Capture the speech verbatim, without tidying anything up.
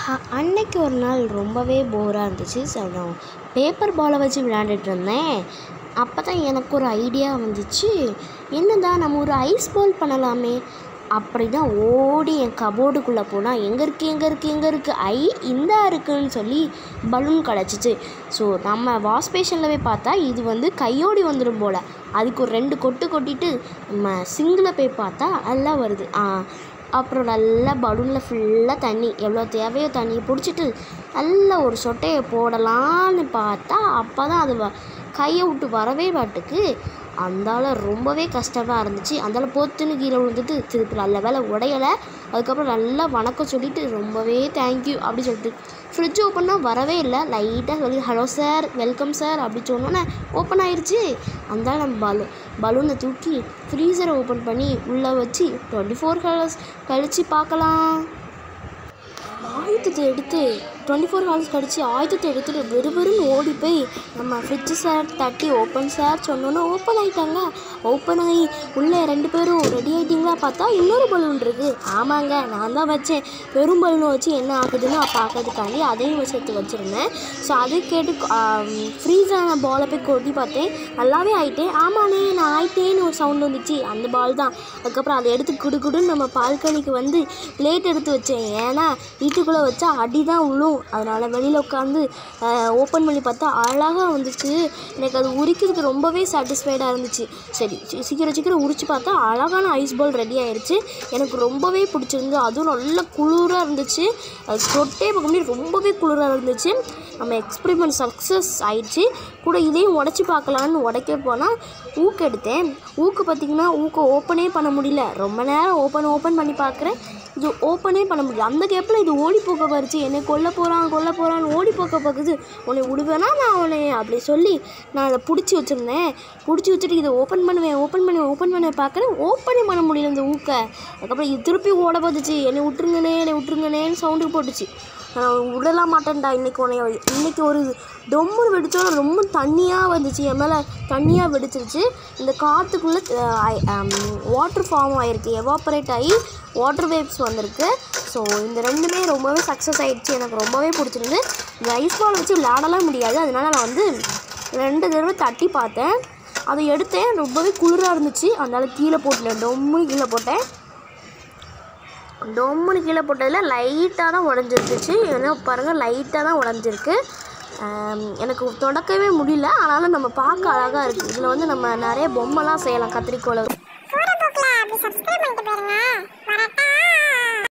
அ அன்னைக்கு ஒரு நாள் ரொம்பவே போராக இருந்துச்சு. ஸோ நான் பேப்பர் பாலை வச்சு விளையாண்டுட்டு இருந்தேன். அப்போ தான் எனக்கு ஒரு ஐடியா வந்துச்சு. என்னடா நம்ம ஒரு ஐஸ் பால் பண்ணலாமே அப்படி தான் ஓடி என் கபோர்டுக்குள்ளே போனால் எங்கே இருக்குது எங்கே இருக்குது எங்கே இருக்குது ஐ இந்தா இருக்குதுன்னு சொல்லி பலூன் கிடச்சிச்சு. ஸோ நம்ம வாஷ் பேஷனில் போய் பார்த்தா இது வந்து கையோடி வந்துடும் போல். அதுக்கு ஒரு ரெண்டு கொட்டு கொட்டிட்டு நம்ம சிங்கில் போய் பார்த்தா எல்லாம் வருது. அப்புறம் நல்லா பலூனில் ஃபுல்லாக தண்ணி எவ்வளோ தேவையோ தண்ணியை பிடிச்சிட்டு நல்லா ஒரு சொட்டையை போடலான்னு பார்த்தா அப்போ தான் அது வ கையை விட்டு வரவே மாட்டுக்கு. அந்தால ரொம்பவே கஷ்டமாக இருந்துச்சு. அந்தால பொத்துன்னு கீழே விழுந்துட்டு திருப்பி நல்ல வேலை உடையலை. அதுக்கப்புறம் நல்லா வணக்கம் சொல்லிவிட்டு ரொம்பவே தேங்க்யூ அப்படி சொல்லிட்டு ஃப்ரிட்ஜ் ஓப்பன்னா வரவே இல்லை. லைட்டாக சொல்லி ஹலோ சார் வெல்கம் சார் அப்படி சொன்னோன்னே ஓப்பன் ஆயிடுச்சு. அந்தால நம்ம பலூ பலூனை தூக்கி ஃப்ரீசரை ஓப்பன் பண்ணி உள்ளே வச்சு டுவெண்ட்டி ஃபோர் ஹவர்ஸ் கழித்து பார்க்கலாம். ஆயுதத்தை எடுத்து டுவெண்ட்டி ஃபோர் ஹவர்ஸ் கழிச்சு ஆயுதத்தை எடுத்துகிட்டு வெறுவெறுன்னு ஓடி போய் நம்ம ஃப்ரிட்ஜு சார் தட்டி ஓப்பன் சார் சொன்னோன்னே ஓப்பன் ஆகிட்டாங்க. ஓப்பன் ஆகி உள்ளே ரெண்டு பேரும் ரெடி ஆகிட்டிங்களா பார்த்தா இன்னொரு பலூன் இருக்குது. ஆமாங்க நான் தான் வச்சேன். வெறும் பலூனை வச்சு என்ன ஆகுதுன்னு பார்க்கறதுக்காண்டி அதையும் வச்சு வச்சுருந்தேன். ஸோ அதை கேட்டு ஃப்ரீஸான பாலை போய் கொட்டி பார்த்தேன். நல்லாவே ஆகிட்டேன். ஆமாண்ணே நான் ஆகிட்டேன்னு ஒரு சவுண்ட் வந்துச்சு. அந்த பால் தான். அதுக்கப்புறம் அதை எடுத்து குடு குடுன்னு நம்ம பால்கனிக்கு வந்து பிளேட் எடுத்து வச்சேன். ஏன்னா வீட்டுக்குள்ளே வச்சா அடி தான் உள்ளும். அதனால் வெளியில் உட்காந்து ஓப்பன் பண்ணி பார்த்தா அழகாக வந்துச்சு. எனக்கு அது உரிக்கிறதுக்கு ரொம்பவே சாட்டிஸ்ஃபைடாக இருந்துச்சு. சரி சீக்கிரம் சீக்கிரம் உரிச்சு பார்த்தா அழகான ஐஸ் பால் ரெடி ஆயிடுச்சு. எனக்கு ரொம்பவே பிடிச்சிருந்து. அதுவும் நல்ல குளிராக இருந்துச்சு. அது தொட்டே பார்க்க முடியாது ரொம்பவே குளிராக இருந்துச்சு. நம்ம எக்ஸ்பெரிமெண்ட் சக்ஸஸ் ஆயிடுச்சு. கூட இதையும் உடச்சி பார்க்கலான்னு உடைக்க போனால் ஊக்கு எடுத்தேன். ஊக்கு பார்த்திங்கன்னா ஊக்கை ஓப்பனே பண்ண முடியல. ரொம்ப நேரம் ஓப்பன் ஓப்பன் பண்ணி பார்க்குறேன். இது ஓப்பனே பண்ண முடியல. அந்த கேப்பில் இது ஓடி போக்க பறிச்சு என்னை கொல்ல போகிறான் கொல்ல போகிறான்னு ஓடி போக்க பார்க்குது. உன்னை விடுவேனா நான் உன்னை அப்படி சொல்லி நான் அதை பிடிச்சி வச்சுருந்தேன். பிடிச்சி வச்சுட்டு இதை ஓப்பன் பண்ணுவேன் ஓப்பன் பண்ணுவேன் ஓப்பன் பண்ண பார்க்குறேன். ஓப்பனே பண்ண முடியல இந்த ஊக்கை. அதுக்கப்புறம் இது திருப்பி ஓட பார்த்துச்சு. என்னை விட்டுருங்கனே என்னை விட்டுருங்கனேன்னு சவுண்டு போட்டுச்சு. நான் விடலாம் மாட்டேன்டா இன்றைக்கி உன்னை இன்றைக்கி ஒரு டொம்முன்னு வெடிச்சோன்னா ரொம்ப தண்ணியாக வந்துச்சு. என் மேலே தண்ணியாக வெடிச்சிருச்சு. இந்த காற்றுக்குள்ளே வாட்டர் ஃபார்ம் ஆகிருக்கு. எவாப்பரேட் ஆகி வாட்டர் வேவ்ஸ் வந்திருக்கு. ஸோ இந்த ரெண்டுமே ரொம்பவே சக்ஸஸ் ஆகிடுச்சு. எனக்கு ரொம்பவே பிடிச்சிருந்து. இந்த ஐஸ் பால் வச்சு விளையாடலாம் முடியாது. அதனால் நான் வந்து ரெண்டு தடவை தட்டி பார்த்தேன். அதை எடுத்தேன். ரொம்பவே குளிராக இருந்துச்சு. அதனால் கீழே போட்டேன். டொம்முன்னு கீழே போட்டேன். டொம்முன்னு கீழே போட்டதில் லைட்டாக தான் உடஞ்சிருந்துச்சு. ஏன்னா பாருங்கள் லைட்டாக தான் உடஞ்சிருக்கு. எனக்கு தொடக்கவே முடியல. ஆனாலும் நம்ம பார்க்க அழகாக இருக்குது. இதில் வந்து நம்ம நிறைய பொம்மைலாம் செய்யலாம் கத்திரிக்கோலை.